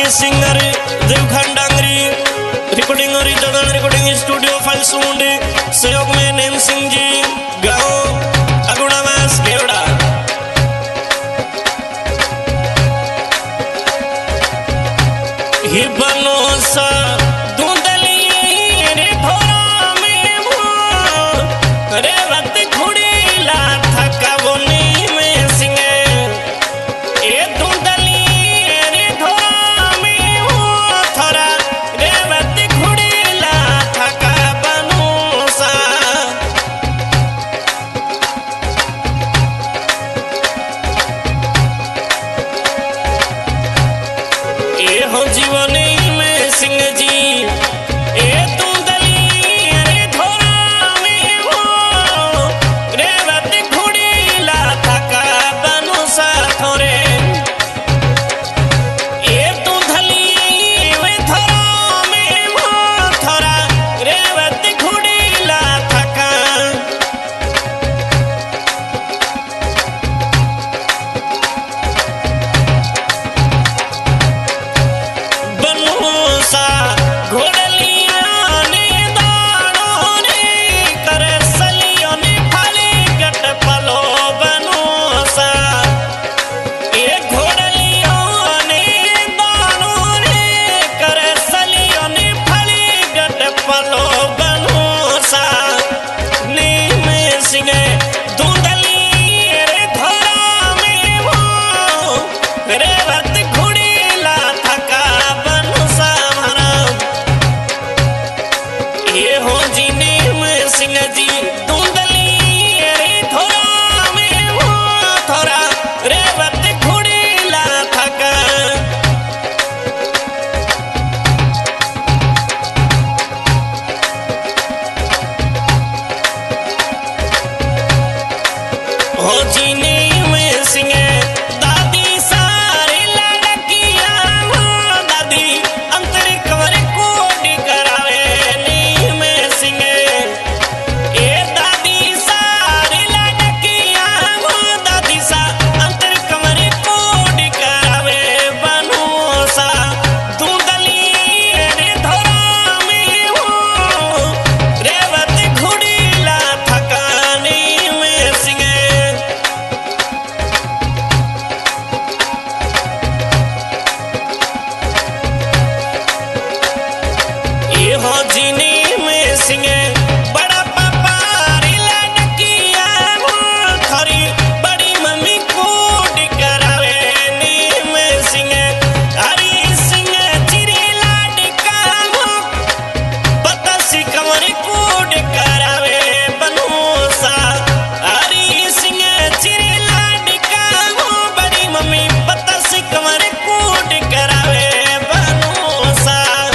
Singer Devkhan Dangri, recording और recording studio Phalsund, सहयोग में नेम सिंह जी, गाँव अगुणावास घेवड़ा। ही बनो सा धुंधली रे थोरा में वो रे वक्त घुड़ी ला थका बोनी में सिंगे ए धुंधली रे थोरा में वो थोरा रे वक्त घुड़ी ला थका बनो सा ए हो जीवनी में सिंह जी ए धुंधली रे थोरा में वो रे वक्त घुड़ी ला थका बनो सा थोरे ए धुंधली रे थोरा में वो थोरा रे वक्त घुड़ी ला थका बनो सा घोड़लिया ने दाड़ो ने कर सलियों ने फाली गट पलो बनो सा ए घोड़लियों ने दाड़ो ने कर सलियों ने फाली गट पलो बनो सा नी में सिंगे धुंधली रे थोरा में वो रे वक्त घुड़ी ला थका बनो सा हमारा ये हो जीने में सिंह जी धुंधली रे थोरा में वो थोरा रे वक्त घुड़ी ला थका हो जीने में सिंह दादी सारी लड़कियां हो दादी अंतर कवर कोडी करावे नी में सिंह ए दादी सारी लड़कियां हो दादी सा अंतर कवर कोडी करावे बनो सा धुंधली रे थोरा में हो रे वक्त घुड़ी ला थका नी में सिंह ये हो जीने में सिंह बड़ा पापा रे लड़किया हो थोरी बड़ी मम्मी कोड करावे नी में सिंह हरी सिंह चिरी लाडका हो पता सी कमर कोड करावे बनो सा हरी सिंह चिरी लाडका हो बड़ी मम्मी पता सी कमर कोड करावे बनो सा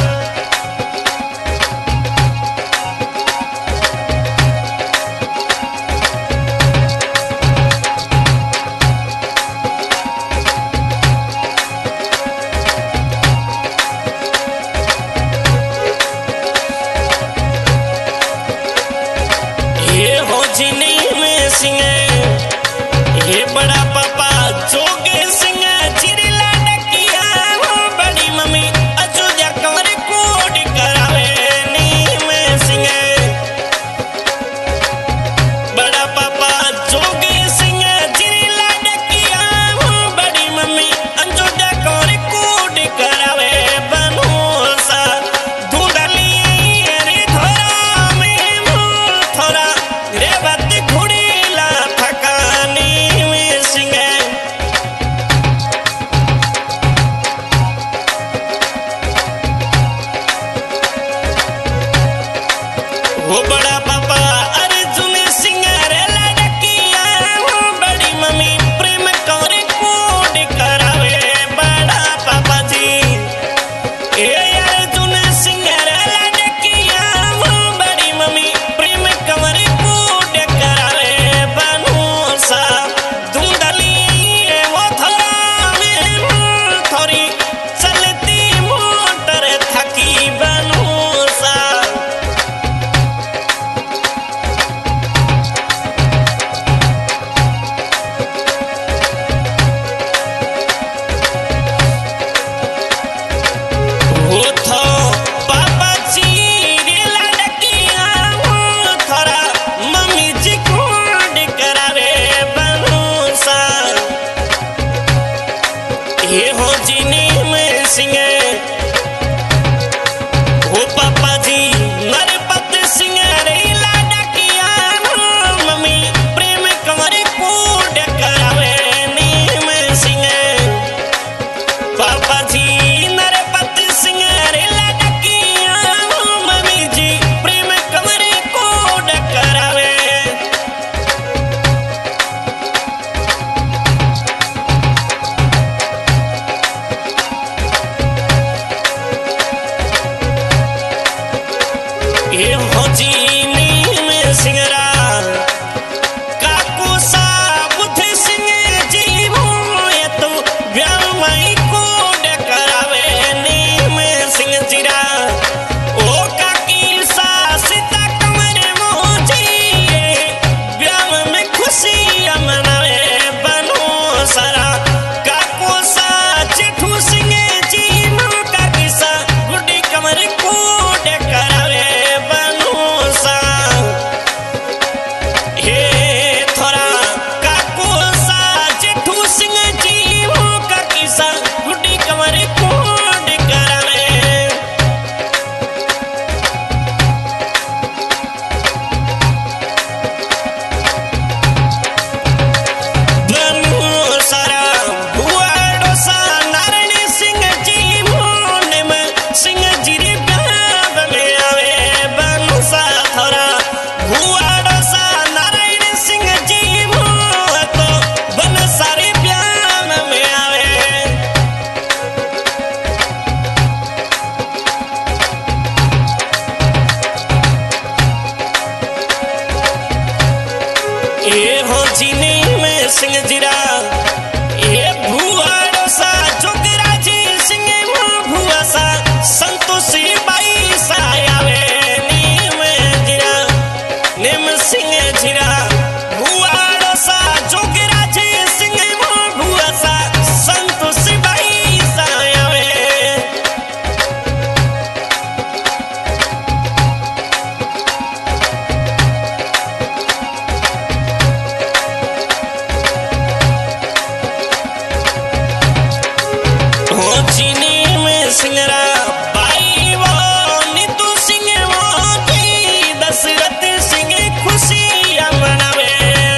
ये हो जीने में सिंह ये बड़ा पापा जोगे सिंह चिरी लाडकिया हो बड़ी मम्मी अयोध्या कंवर कोड करावे नी में सिंह बड़ा पापा जोगे सिंह चिरी लाडकिया हो बड़ी मम्मी अयोध्या कंवर कोड करावे बनो सा धुंधली रे थोरा में वो थोरा रे वक्त घुड़ी ला थका नी में सिंह वो बड़ा पापा अर्जुन सिंह रे लड़किया हो बड़ी मम्मी प्रेम कंवर कोड करावे बड़ा पापा जी ए अर्जुन सिंह रे लड़किया हो बड़ी मम्मी प्रेम कंवर कोड करावे बनो सा धुंधली वो थोरा में वो थोरी चलती मोटर थकी बनो सा जीनी में सिंगरा काकू सा बुध सिंह जी ये तो ब्यामई को डकरावे नी में सिंह जीरा ओ काकी सा सीता कमर मोजी ब्याम में खुशी मनावे बनो सारा काकू सा जेठू सिंह जी काकी सा गुड्डी कमर को डकरावे बनो सा हे थोड़ा काकू सा जेठू सिंह जी काकी सा गुड्डी कमर को डकरावे बनो सारा भुआड़ो सा नारायण सिंह जी निम सिंह जी रे ब्याह में आवे बनो सा थोड़ा भुआड़ो सा नारायण सिंह जी तो बन सारे ब्याह में आवे ये हो जीने में सिंह जीरा ये भुआड़ो सा जोगिरा जी सिंह भुआ सा संतोषी बाई सा आवे नीम जीरा निम सिंह जीरा भुआड़ो सा जोगिरा जी सिंह भुआ सा संतोषी बाई सा आवे हो चीनी में सिंगरा बाई वो नीतू सिंह वो थी दशरथ सिंह खुशी मनावे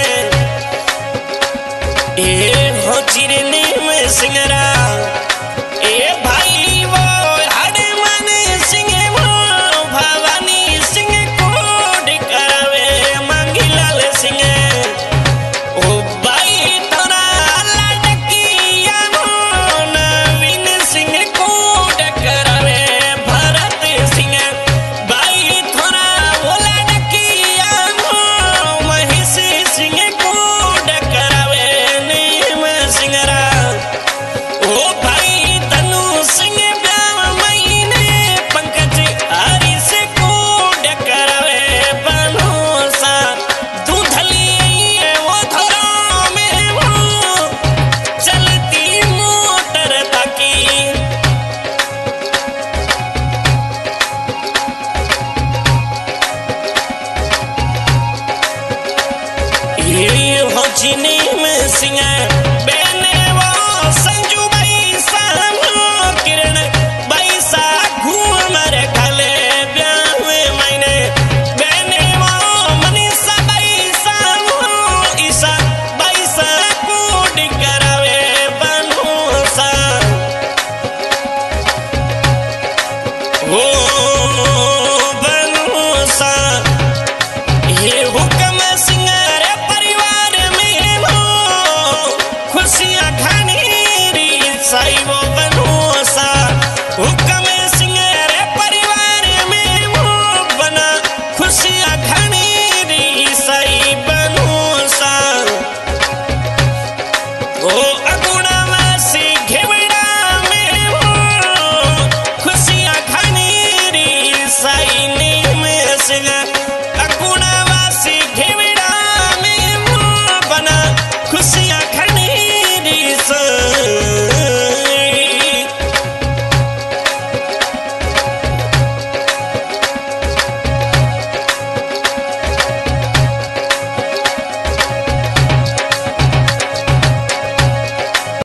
ए हो चीनी में सिंगरा ए भाई वो हनुमान सिंह वो भवानी सिंह कोड करावे मंगीलाल सिंह ओ बाई तोरा लड़किया नवीन सिंह को डकरावे भरत सिंह बाई थोड़ा वो लड़किया महेश सिंह को डकरावे नीम सिंगरा ओ भाई तनु सिंह ब्याह महीने पंकज हरि से को डकरावे बनो सा दूधली वो धरा में वो चलती मोटर ताकी ये हो चीनी में सिंह बेने वो संजू बाई सा किरण बाई सा घूमर गले ब्याह में मैंने बेने वो मनीषा बाई सा ईसा बाई सा कोड करावे बनो सा ओ बनो सा ये हुक्म सिंह रे परिवार में वो खुशियां खानी साई वो बनो सा हुक्म सिंह रे परिवार में वो बना खुशियां खानी साई बनो सा ओ अगुणावासी घेवड़ा में वो खुशियां खानी साई नीम सिंह अगुणावासी घेवड़ा में वो बना खुशियां